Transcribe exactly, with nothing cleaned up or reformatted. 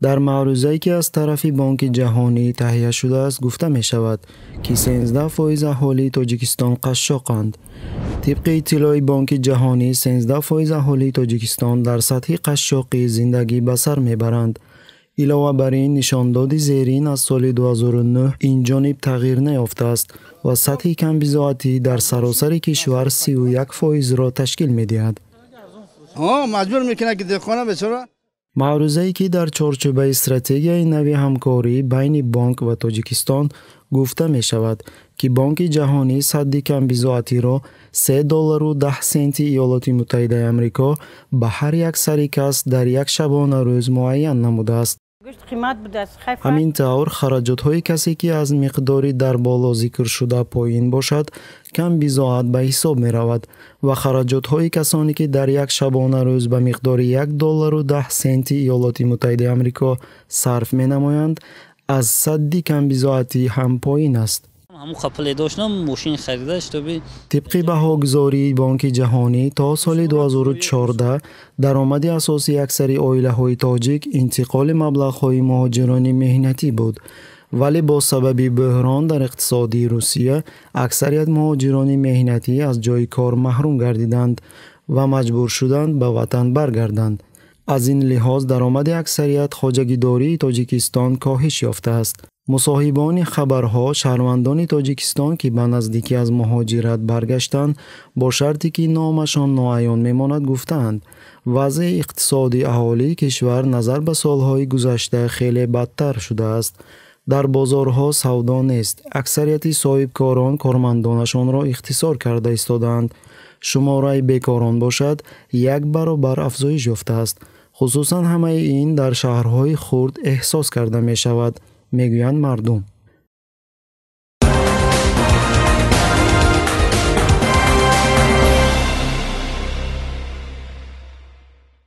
در معروضه‌ای که از طرف بانک جهانی تهیه شده است گفته می شود که سیزده فیصد اهالی تاجیکستان قشاقند. طبق اطلاع بانک جهانی سیزده فیصد اهالی تاجیکستان در سطح قشاقی زندگی به سر می برند. علاوه بر این نشانداد زیرین از سال دو هزار و نه این جانب تغییر نیافته است و سطح کمبزاعتی در سراسر کشور سی و یک فیصد را تشکیل می دهد. مجبور میکنه که دهخانه بچرا معروضه‌ای که در چارچوب استراتژی نوی همکاری بین بانک و تاجیکستان گفته می شود که بانک جهانی سد کمبزاعتی را سه دلار و ده سنت ایالات متحده آمریکا به هر یک سر کس در یک شبانه روز معین نموده است. همین طور خراجات های کسی که از مقداری در بالا ذکر شده پایین باشد کم بضاعت به حساب می رود و خراجات های کسانی که در یک شبانه روز به مقدار یک دلار و ده سنت ایالات متحده آمریکا صرف می نمایند از سد کم بضاعتی هم پایین است. همون خپل داشتم ماشین خریدش تو بی طبق بهاگزاری بانک جهانی تا سال دو هزار و چهارده درآمد اساسی اکثر عائله های تاجیک انتقال مبلغ های مهاجران مهنتی بود، ولی با سبب بحران در اقتصادی روسیه اکثریت مهاجران مهنتی از جای کار محروم گردیدند و مجبور شدند به وطن برگردند. از این لحاظ درآمد اکثریت خواجگیداری تاجیکستان کاهش یافته است. مصاحبان خبرها شهروندان تاجیکستان که به نزدیکی از مهاجرت برگشتند با شرطی که نامشان ناعیان میماند گفتند وضع اقتصادی اهالی کشور نظر به سالهای گذشته خیلی بدتر شده است. در بازارها سودا نیست. اکثریت صاحبکاران کارمندانشان را اختصار کرده ایستادند. شماره بیکاران باشد یک برابر افزایش یافته است. خصوصا همه این در شهرهای خرد احساس کرده می شود، میگویند مردم.